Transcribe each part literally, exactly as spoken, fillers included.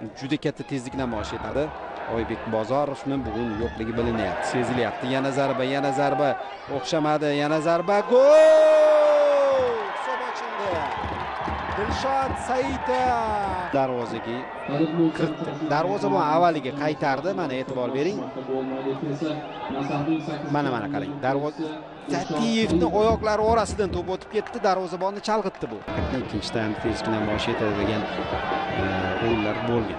juda katta tezlik namoyish etadi. Oybek Bozorovning bugun yo'qligi bilinyapti, sezilyapti. Yana zarba, yana zarba, o'xshamadi, yana zarba, gol! Hisob ochildi. Dilshod Saidov darvozaga kiritdi. Darvozabon avvaliga qaytardi. Mana e'tibor bering. Mana mana qarang. Darvoza Tatiyevning oyoqlari orasidan to'p o'tib ketdi, darvozabonni chalg'itdi bu. Ikkinchi taymda tezlik namoyish etadigan o'yinlar bo'lgan.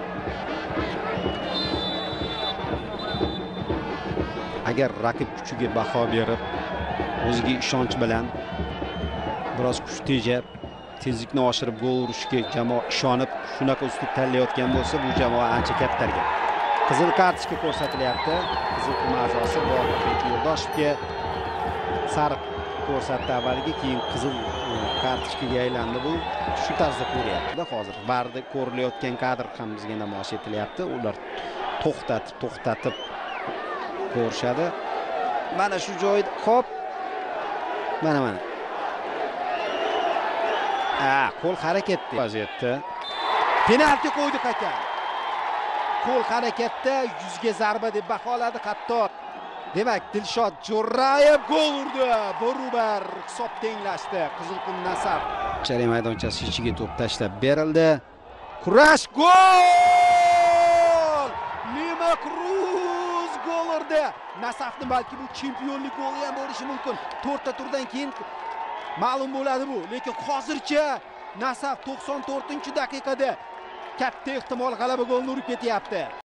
Agar raqib kuchiga baho berib, o'ziga ishonch bilan biroz kuch tejab, tezlikni oshirib gol urishga jamoa ishonib, shunaqa uslub tanlayotgan bo'lsa, bu jamoa ancha kattalarga. Qizil kartochka ko'rsatilyapti. Qizil qurma a'zosi Vohid Yo'ldoshevga sariq ko'rsatdi avvaliga, keyin qizil kartochkaga aylandi. Bu shu tarzda ko'ryapti. Hozir barda ko'rilayotgan kadr ham bizga namoyish etilyapti. Ular to'xtatib, to'xtatib ko'rishadi. Mana shu joyda hop. Mana mana. Ha, qo'l harakatda vaziyatda penalti qo'ydi hakam. Qo'l harakatda yuzga zarba deb baholadi hatto. Demak, Dilshod Jo'rayev gol urdi. Borubar hisob tenglashdi. Qizilqum Nasaf jarima maydonchasi ichiga to'p tashlab berildi. Kurash, gol! Lima Cruz gol urdi. Nasafning balki bu chempionlik goli ham bo'lishi mumkin. to'rtta turdan keyin ma'lum bo'ladi bu. Lekin hozircha Nasaf to'qson to'rtinchi daqiqada katta ehtimol g'alaba golini urib ketyapti.